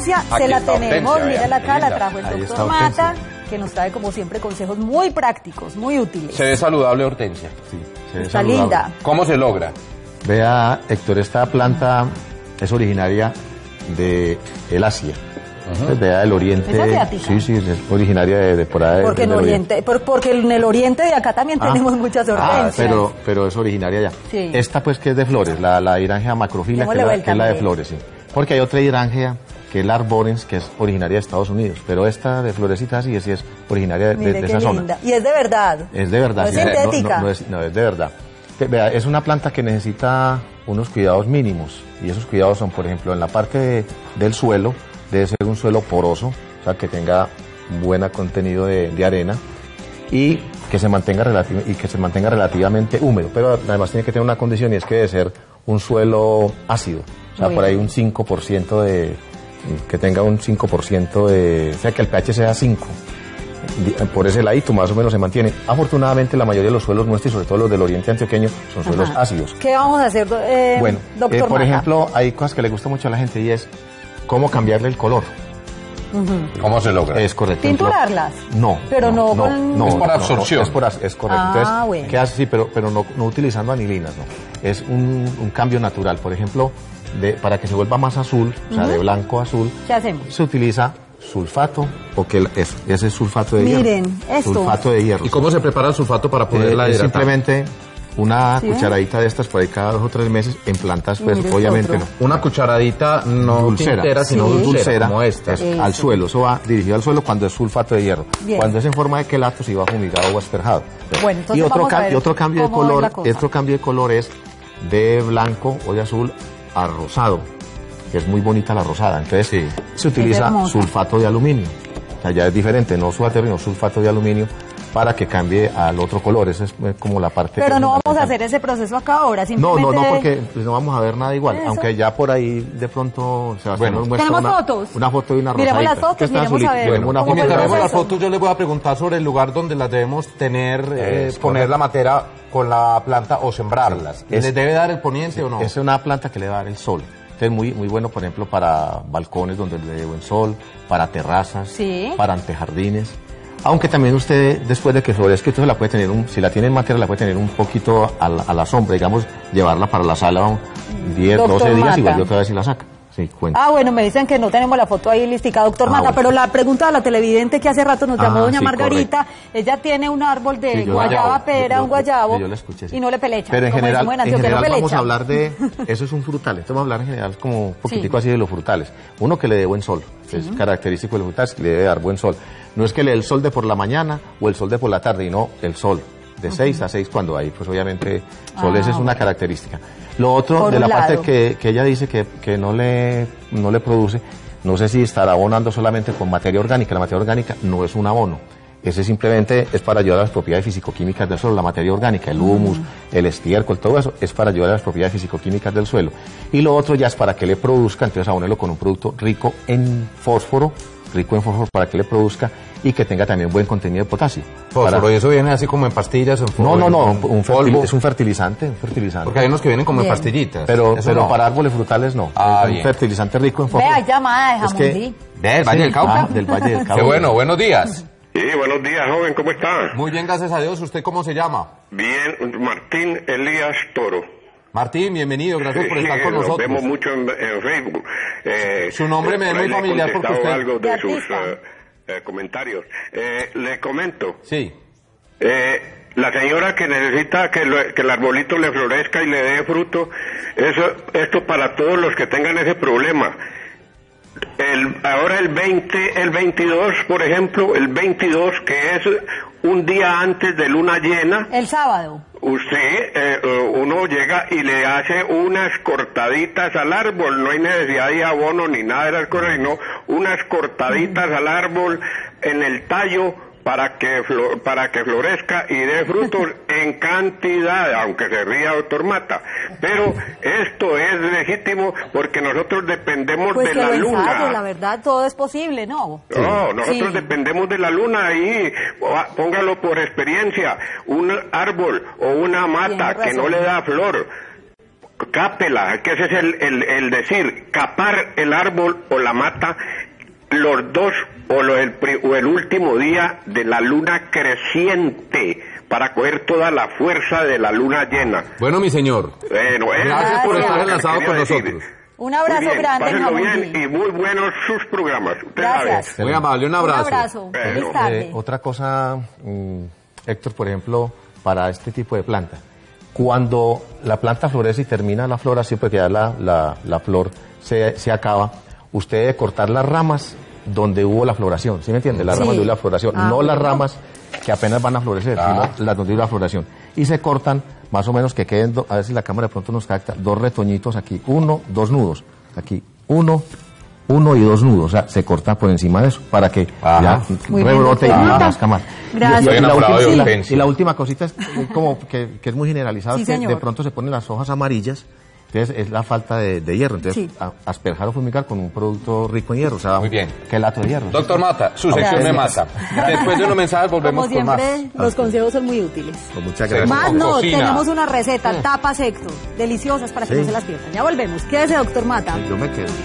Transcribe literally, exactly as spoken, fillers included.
hortensia, Aquí se la está tenemos, hortensia, mírala acá, la linda. trajo el Ahí doctor está Mata, hortensia. que nos trae como siempre consejos muy prácticos, muy útiles. Se ve saludable hortensia. Sí, se ve Está saludable. linda. ¿Cómo se logra? Vea, Héctor, esta planta es originaria de el Asia. Pues vea, el oriente. ¿Es asiática? Sí, sí, es originaria de, de por ahí. Porque en, del oriente, por- porque en el oriente de acá también Ah. tenemos muchas hortensias. Ah, pero, pero es originaria ya. Sí. Esta pues que es de flores, la, la hidrangea macrofila, que Démosle es, la, vuelta, que es la de mire. flores, sí. Porque hay otra hidrangea que es la arborens, que es originaria de Estados Unidos. Pero esta de florecitas sí, sí es originaria de, Mire de qué esa zona. linda. Y es de verdad. Es de verdad. No es sí, sintética. No, no es, no, es de verdad. Ve- Vea, es una planta que necesita unos cuidados mínimos. Y esos cuidados son, por ejemplo, en la parte de- del suelo, debe ser un suelo poroso, o sea, que tenga un buen contenido de, de arena y que se mantenga relati- y que se mantenga relativamente húmedo. Pero además tiene que tener una condición y es que debe ser un suelo ácido. O sea, Muy por ahí bien. un cinco por ciento de que tenga un cinco por ciento de, o sea, que el pH sea cinco. Por ese ladito más o menos se mantiene. Afortunadamente la mayoría de los suelos nuestros, y sobre todo los del oriente antioqueño, son suelos Ajá. ácidos. ¿Qué vamos a hacer, do- eh, Bueno, doctor eh, por Mata? ejemplo, hay cosas que le gusta mucho a la gente y es cómo cambiarle el color. ¿Cómo se logra? Es correcto. ¿Tinturarlas? No. Pero no con- no, Es por no, absorción. no, es, por as- es correcto. Ah, Entonces, bueno. ¿qué hace? Sí, pero, pero no, no utilizando anilinas, no. Es un, un cambio natural. Por ejemplo, de, para que se vuelva más azul, o sea, de blanco a azul, ¿Qué hacemos? se utiliza sulfato, o que el- es, ese es sulfato de Miren, hierro. esto. Sulfato de hierro. ¿Y cómo se prepara el sulfato para Eh, poderla es hidratar? simplemente una ¿Sí? cucharadita de estas por ahí cada dos o tres meses en plantas, pues Mire este obviamente otro. no. Una cucharadita no Dulcera. tintera, sino Sí. dulcera, Dulcera, como esta. es Eso. al suelo, eso va dirigido al suelo cuando es sulfato de hierro. Bien. Cuando es en forma de quelato, si va fumigado o asperjado. Bueno, entonces y otro, vamos a cam- ver y otro cambio de cómo es la color, cosa. otro cambio de color es de blanco o de azul a rosado, que es muy bonita la rosada. Entonces Sí. se utiliza hermosa. sulfato de aluminio. O sea, ya es diferente, no sulfato, sino sulfato de aluminio para que cambie al otro color. Esa es eh, como la parte. Pero que no es vamos a fundamental. hacer ese proceso acá ahora, No, simplemente... no, no, porque pues, no vamos a ver nada igual. Eso. Aunque ya por ahí de pronto Sebastián Bueno, nos muestra ¿tenemos una, fotos? una foto de una rosadita. Miremos las fotos, que está miremos azulita. a ver. Bueno, una ¿Cómo foto fue de el una Mientras vemos las proceso? fotos, yo le voy a preguntar sobre el lugar donde las debemos tener, eh, Es poner correcto. la matera con la planta o sembrarlas. Es- ¿Les debe dar el poniente o no? Es una planta que le va a dar el sol. Entonces, muy, muy bueno, por ejemplo, para balcones donde le dé buen sol, para terrazas, Sí. para antejardines. Aunque también usted, después de que florezca, entonces la puede tener, un, si la tiene en materia, la puede tener un poquito a la, a la sombra, digamos, llevarla para la sala un diez, Doctor doce días y Mata. vuelve otra vez y la saca. Sí, cuenta. Ah, bueno, me dicen que no tenemos la foto ahí listica, doctor Ah, Mata, bueno. pero la pregunta de la televidente que hace rato nos llamó Ah, doña sí, Margarita, ella tiene un árbol de Sí, yo- guayaba, guayabo. pera, Yo- un yo- guayabo, yo- yo la escuché, sí. y no le pelecha. Pero en como general, decimos en en Antioquia, general no vamos pelecha. a hablar de, eso es un frutal, entonces vamos a hablar en general como un poquitico Sí. así de los frutales. Uno que le dé buen sol, que es característico de los frutales, que le debe dar buen sol. No es que le dé el sol de por la mañana o el sol de por la tarde, y no el sol de seis a seis cuando hay, pues obviamente sol, Ah, esa es una característica. Lo otro, Por de un la parte lado. que, que ella dice que, que no, le, no le produce, no sé si estará abonando solamente con materia orgánica. La materia orgánica no es un abono. Ese simplemente es para ayudar a las propiedades fisicoquímicas del suelo. La materia orgánica, el humus, el estiércol, todo eso es para ayudar a las propiedades fisicoquímicas del suelo. Y lo otro ya es para que le produzca, entonces abónelo con un producto rico en fósforo, rico en fósforo para que le produzca y que tenga también buen contenido de potasio. Fósforo, Para- y eso viene así como en pastillas, en No, no, no, en un fertil- polvo. es un fertilizante, un fertilizante. Porque hay unos que vienen como en Bien. pastillitas. Pero, Eso pero no. para árboles frutales no. Ah, un bien. fertilizante rico en fósforo. Vea, hay llamada de Es que- Jamundí. Ve, el Valle Sí, del Cauca. ah, del Valle del Cauca. Qué bueno, buenos días. Sí, buenos días, joven, ¿cómo está? Muy bien, gracias a Dios. ¿Usted cómo se llama? Bien, Martín Elías Toro. Martín, bienvenido, gracias por Sí, estar con nos nosotros. vemos mucho en, en Facebook. Eh, Su nombre me es por ahí muy le he familiar porque contestado usted- algo de De sus artista. eh, eh, comentarios. Eh, le comento, Sí. eh, la señora que necesita que, lo- que el arbolito le florezca y le dé fruto, eso, esto para todos los que tengan ese problema. El, ahora el veinte, el veintidós, por ejemplo, el veintidós, que es un día antes de luna llena, El sábado. usted, eh, eh, uno llega y le hace unas cortaditas al árbol, no hay necesidad de abono ni nada de las cosas, sino unas cortaditas al árbol en el tallo para que flo- para que florezca y dé frutos en cantidad, aunque se ría doctor Mata. Pero esto es legítimo porque nosotros dependemos Pues de que la lo luna. ensaye, la verdad, todo es posible, ¿no? No, nosotros Sí. dependemos de la luna y póngalo por experiencia, un árbol o una mata Tiene que no razón. le da flor, cápela, que ese es el, el, el decir, capar el árbol o la mata los dos o, lo, el, o el último día de la luna creciente para coger toda la fuerza de la luna llena. Bueno, mi señor. Bueno, eh, Gracias por estar enlazado con decir. nosotros. Un abrazo Muy bien, grande, pásenlo Jamundí. bien y muy buenos sus programas. Usted Gracias. sabe. Muy amable, un abrazo. Un abrazo. Bueno, Feliz tarde. Eh, otra cosa, mm, Héctor, por ejemplo, para este tipo de planta. Cuando la planta florece y termina la floración, porque ya la, la, la flor se, se acaba, usted debe cortar las ramas donde hubo la floración, ¿sí me entiende? Las Sí. ramas donde hubo la floración, Ah, no las bueno. ramas que apenas van a florecer, Ah. sino las donde hubo la floración. Y se cortan más o menos que queden, do- a ver si la cámara de pronto nos capta, dos retoñitos aquí, uno, dos nudos, aquí, uno, uno y dos nudos, o sea, se corta por encima de eso, para que Ajá. ya Muy bien, rebrote y doctor. nazca más. Gracias. Y- y Estoy la enamorado última- de y la- Hortensia. y la última cosita es como que, que es muy generalizado, Sí, que señor. de pronto se ponen las hojas amarillas, entonces es la falta de, de hierro. Entonces, Sí. a- asperjar o fumigar con un producto rico en hierro, o sea, Muy bien. quelato de hierro. Doctor Mata, su sección me mata. Después de unos mensajes volvemos Como con más. siempre, los consejos son muy útiles. Con muchas Sí. gracias. Más con no, cocina. tenemos una receta, tapas Héctor, deliciosas para que Sí. no se las pierdan. Ya volvemos. Quédese, doctor Mata. Yo me quedo.